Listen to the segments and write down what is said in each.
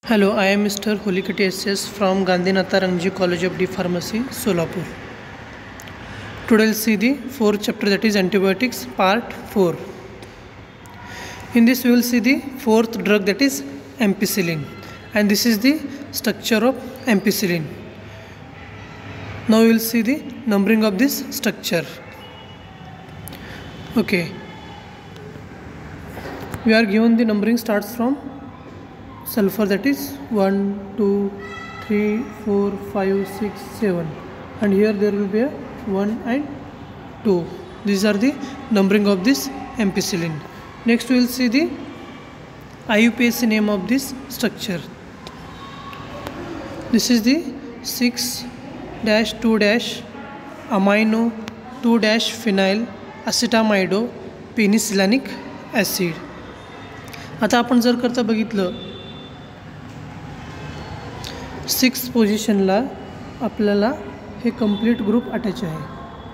Hello, I am Mr. Holikati SS from Gandhinatha Rangji College of D Pharmacy, Solapur. Today we'll see the fourth chapter, that is antibiotics part 4. In this we will see the fourth drug, that is ampicillin, and this is the structure of ampicillin. Now we will see the numbering of this structure. Okay, we are given the numbering starts from sulfur, that is 1, 2, 3, 4, 5, 6, 7, and here there will be a 1 and 2. These are the numbering of this ampicillin. Next we will see the IUPAC name of this structure. This is the 6-2-amino 2-phenyl acetamido penicillinic acid. आता आपण जर करता बघितलं 6 पोझिशनला आपल्याला हे complete group attach आहे.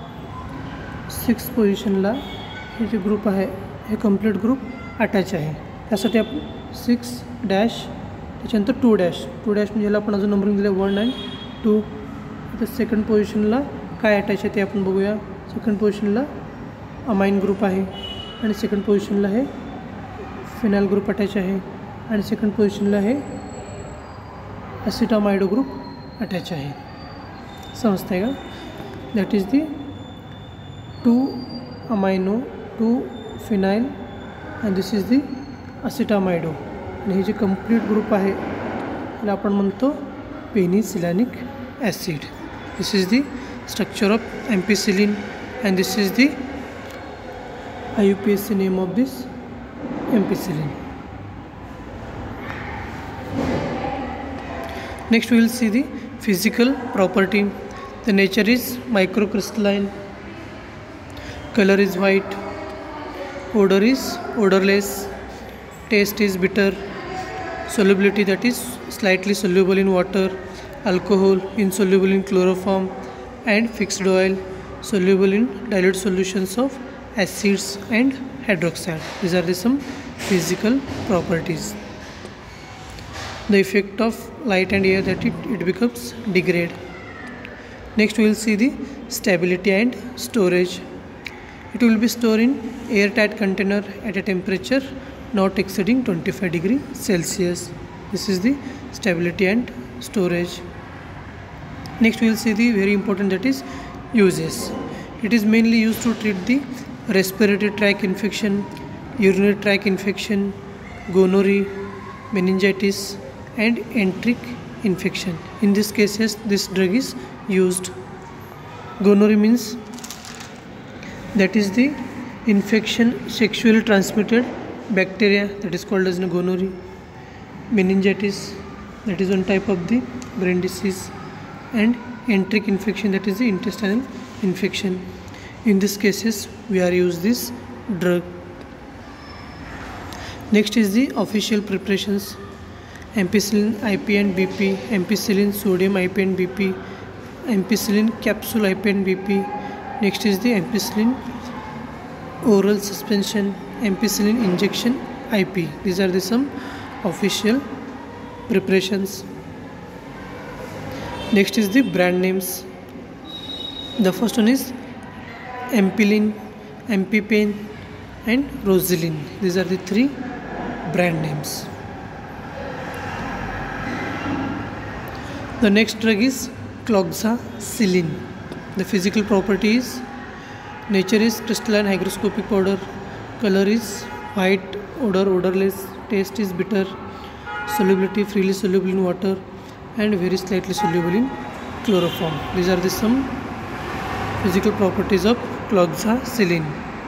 6 पोझिशनला हे जे group आहे हे कंप्लीट ग्रुप अटॅच आहे. त्यासाठी आपण 6 डॅश त्याच्यानंतर 2 डॅश म्हणजे ह्याला आपण अजून नंबरिंग दिलं 1 आणि 2. आता सेकंड पोझिशनला काय अटॅच आहे ते आपण बघूया. सेकंड पोझिशनला अमाइन ग्रुप आहे आणि सेकंड पोझिशनला हे फिनाइल ग्रुप अटॅच आहे आणि सेकंड पोझिशनला हे ॲसिटामाइडो ग्रुप अटॅच आहे. समजतंय का? That is the 2 amino 2 phenyl and this is the acetamido. आणि हे जे कंप्लीट ग्रुप आहे त्याला आपण म्हणतो penicillinic acid. This is the structure of ampicillin and this is the IUPAC name of this ampicillin. Next we will see the physical property. The nature is microcrystalline, color is white, odor is odorless, taste is bitter, solubility that is slightly soluble in water, alcohol insoluble in chloroform, and fixed oil soluble in dilute solutions of acids and hydroxide. These are the some physical properties. The effect of light and air, that it becomes degrade. Next we will see the stability and storage. It will be stored in airtight container at a temperature not exceeding 25 degrees Celsius. This is the stability and storage. Next we will see the very important, that is uses. It is mainly used to treat the respiratory tract infection, urinary tract infection, gonorrhea, meningitis and enteric infection. In these cases this drug is used. Gonorrhea means that is the infection sexually transmitted bacteria, that is called as gonorrhea. Meningitis, that is one type of the brain disease, and enteric infection, that is the intestinal infection. In these cases we are use this drug. Next is the official preparations. Ampicillin IP and BP, ampicillin sodium IP and BP, ampicillin capsule IP and BP. Next is the ampicillin oral suspension, ampicillin injection IP. These are the some official preparations. Next is the brand names. The first one is Ampillin, Ampipain and Rosilin. These are the 3 brand names. The next drug is cloxacillin. The physical property is nature is crystalline hygroscopic powder, color is white, odor odorless, taste is bitter, solubility freely soluble in water and very slightly soluble in chloroform. These are the some physical properties of cloxacillin.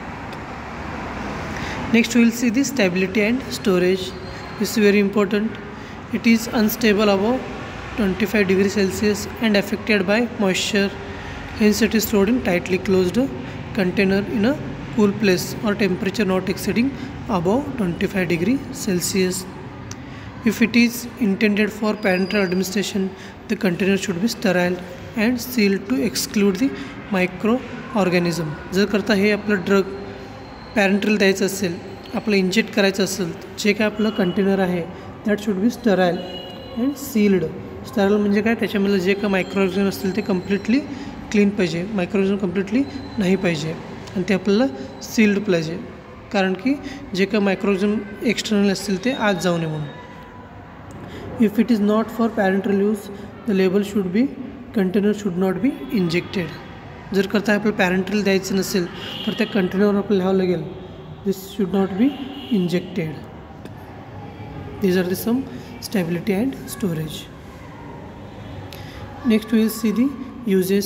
Next we will see the stability and storage. This is very important. It is unstable above 25 degrees Celsius and affected by moisture. Hence it is stored in tightly closed container in a cool place or temperature not exceeding above 25 degrees Celsius. If it is intended for parenteral administration, the container should be sterile and sealed to exclude the microorganism. जर करता हे आपलं drug पॅरेंट्रल द्यायचं असेल, आपलं inject करायचं असेल, जे काय आपलं कंटेनर आहे that should be sterile and sealed. Sterile म्हणजे काय, त्याच्यामधलं जे काय मायक्रोऑर्गॅनिझम असतील ते कम्प्लिटली क्लीन पाहिजे, मायक्रोऑर्गॅनिझम कम्प्लिटली नाही पाहिजे, आणि ते आपल्याला सील्ड पाहिजे, कारण की जे काय मायक्रोऑर्गॅनिझम एक्सटर्नल असतील ते आत जाऊ नये म्हणून. If it is not for parental use the label should be container should not be injected. जर करता आपल्याला पॅरेंटल द्यायचं नसेल तर त्या कंटेनरवर आपल्याला लिहावं लागेल this should not be injected. These are the some stability and storage. Next we will see the uses.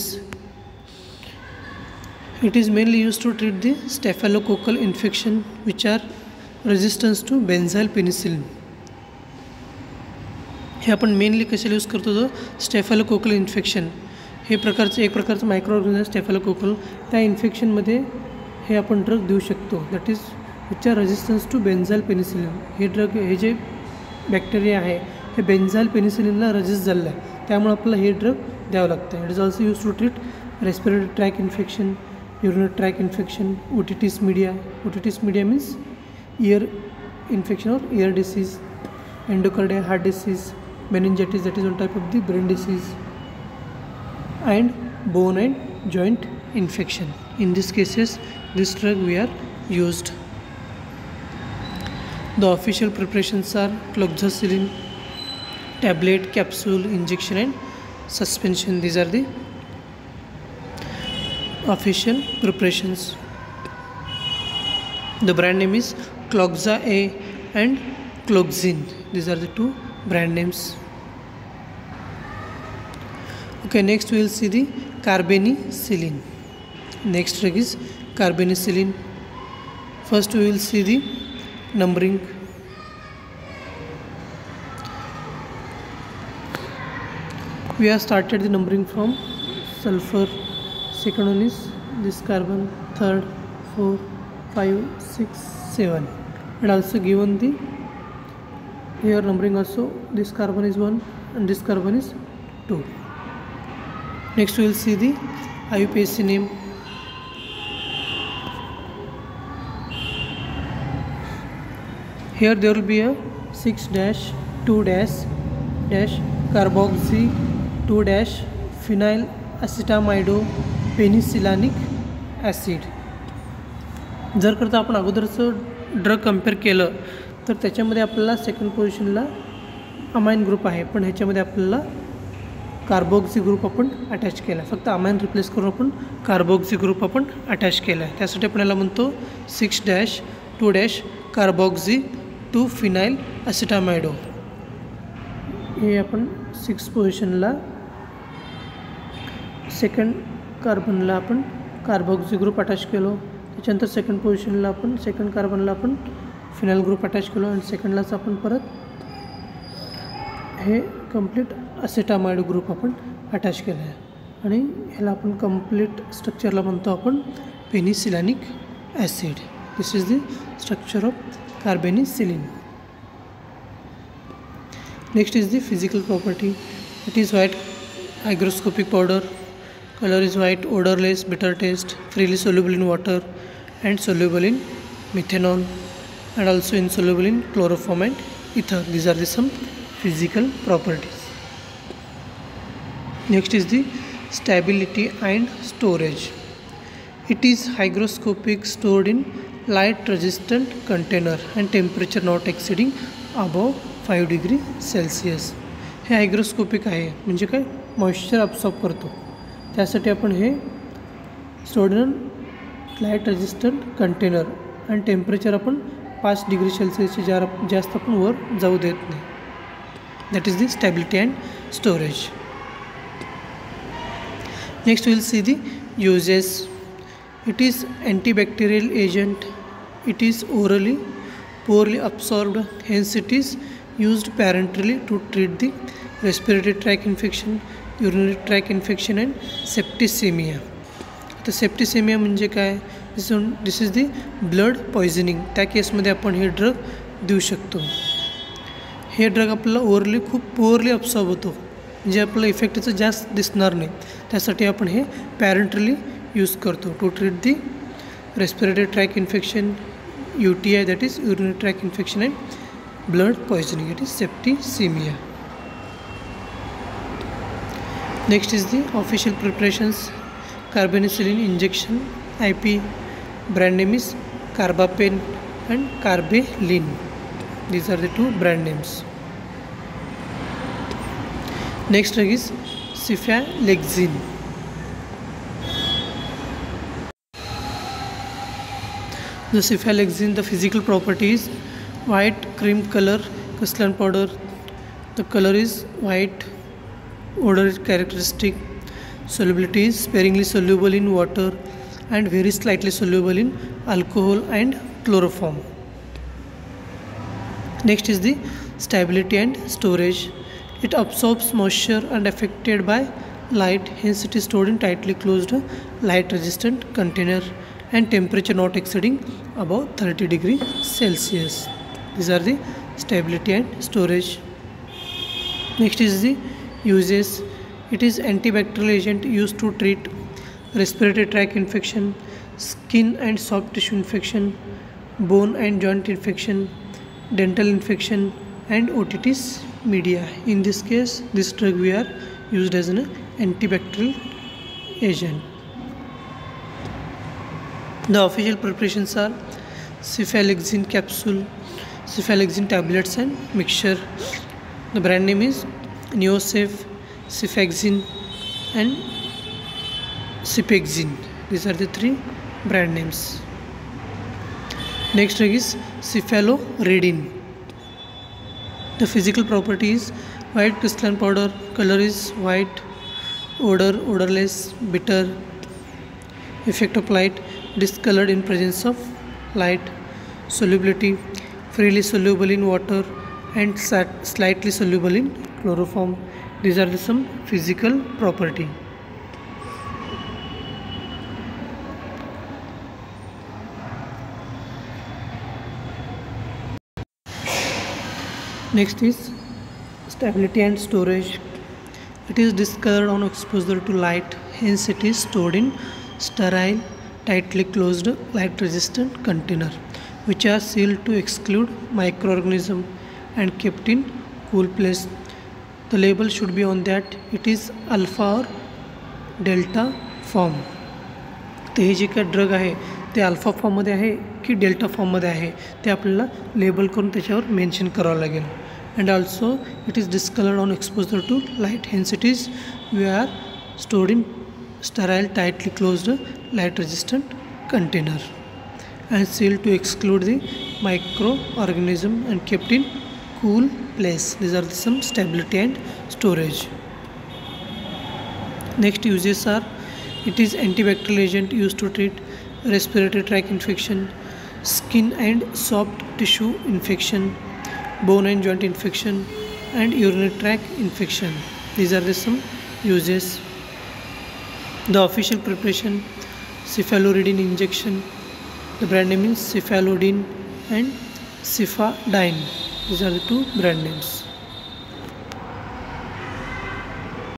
It is mainly used to treat the staphylococcal infection which are resistant to benzyl penicillin. हे आपण mainly कशाला use करतो, जो स्टेफॅलोकोकल infection हे एक प्रकारचं मायक्रोऑर्गॅनिझम स्टेफॅलोकोकल, त्या इन्फेक्शनमध्ये हे आपण drug देऊ शकतो. That is which are resistance to benzyl penicillin. हे ड्रग, हे जे बॅक्टेरिया आहे हे बेन्झाईल पेनिसिलिनला रेजिस्ट झालेलं आहे, त्यामुळे आपल्याला हे ड्रग द्यावं लागतं. It is also use to treat respiratory tract infection, urinary tract infection, otitis media. Otitis media means ear infection और ear disease, endocardia heart disease, meningitis that is one type of the brain disease, and bone and joint infection. In these cases this drug we are used. The official preparations are cloxacillin tablet, capsule, injection and suspension. These are the official preparations. The brand name is Cloxa A and Cloxin. These are the two brand names. Okay, next we will see the carbenicillin. Next drug is carbenicillin. First we will see the numbering. We have started the numbering from sulfur. Second one is this carbon, third, 4, 5, 6, 7, and also given the here numbering also, this carbon is 1 and this carbon is 2. Next we will see the IUPAC name. Here there will be a 6-2-carboxy 2-phenyl acetamide penicillinic acid. जर करता आपण अगोदरचं drug compare केलं तर त्याच्यामध्ये आपल्याला second पोझिशनला amine group आहे, पण ह्याच्यामध्ये आपल्याला कार्बोक्सी ग्रुप आपण अटॅच केला आहे. फक्त अमाइन रिप्लेस करून आपण कार्बोक्सी ग्रुप आपण अटॅच केला आहे. त्यासाठी आपण याला म्हणतो 6-2-कार्बोक्सी 2-phenyl acetamide. हे आपण 6 पोझिशनला सेकंड कार्बनला आपण कार्बोक्सी ग्रुप अटॅच केलो. त्याच्यानंतर सेकंड पोझिशनला आपण सेकंड कार्बनला आपण फिनाइल ग्रुप अटॅच केलो, आणि सेकंडलाच आपण परत हे कंप्लीट असेटामाइड ग्रुप आपण अटॅच केलं आहे, आणि ह्याला आपण कंप्लीट स्ट्रक्चरला म्हणतो आपण penicillinic acid. This is the structure of carbenicillin. Next is the physical property. It is white hygroscopic powder. Color is white, odorless, bitter taste, freely soluble in water and soluble in methanol, and also insoluble in chloroform and ether. These are the some physical properties. Next is the stability and storage. It is hygroscopic, stored in light resistant container and temperature not exceeding above 5 degree Celsius. हे hygroscopic आहे, म्हणजे काय, moisture absorb करतो. त्यासाठी आपण हे stored in light resistant container आणि temperature आपण 5 डिग्री सेल्सिअसच्या जास्त आपण वर जाऊ देत नाही. That is the stability and storage. Next will see the uses. It is antibacterial agent. It is orally poorly absorbed, hence it is used parenterally to treat the respiratory tract infection, urinary tract infection and septicemia. आता septicemia म्हणजे काय, this is the blood poisoning. त्या केसमध्ये आपण हे drug देऊ शकतो. हे ड्रग आपल्याला ओरली खूप पुअरली अब्सॉर्ब होतो, म्हणजे आपल्याला इफेक्टचं जास्त दिसणार नाही. त्यासाठी आपण हे पॅरेंटली यूज करतो to treat the respiratory tract infection, UTI, that is urinary tract infection and blood poisoning, it is septicemia. Next is the official preparations. Carbenicillin injection, IP, brand name is Carbapen and Carbaline. These are the two brand names. Next drug is Cefalexin. The Cefalexin, the physical property is white cream color crystalline powder. The color is white. Odor characteristic. Solubility is sparingly soluble in water and very slightly soluble in alcohol and chloroform. Next is the stability and storage. It absorbs moisture and affected by light, hence it is stored in tightly closed light resistant container and temperature not exceeding above 30 degrees Celsius. These are the stability and storage. Next is the uses. It is antibacterial agent used to treat respiratory tract infection, skin and soft tissue infection, bone and joint infection, dental infection and otitis media. In this case, this drug we are used as an antibacterial agent. The official preparations are Cefalexin capsule, Cefalexin tablets and mixture. The brand name is Neosef, Cefexin and Cepexin. These are the three brand names. Next drug is Cephaloridin. The physical property is white crystalline powder, color is white, odor odorless, bitter, effect of light, discolored in presence of light, solubility freely soluble in water and slightly soluble in chloroform. These are some physical property. Next is stability and storage. It is discolored on exposure to light, hence it is stored in sterile, tightly closed, light resistant container which are sealed to exclude microorganism and kept in cool place. The label should be on that it is alpha or delta form. तर हे जे काय drug आहे ते alpha फॉर्ममध्ये आहे की delta फॉर्ममध्ये आहे ते आपल्याला लेबल करून त्याच्यावर मेन्शन करावं लागेल. And also it is discoloured on exposure to light, hence it is we are stored in sterile tightly closed light resistant container and sealed to exclude the microorganism and kept in cool place. These are some stability and storage. Next uses are it is antibacterial agent used to treat respiratory tract infection, skin and soft tissue infection, bone and joint infection and urinary tract infection. These are the some uses. The official preparation Cephaloridin injection. The brand name is Cefalodin and Cefadine. These are the two brand names.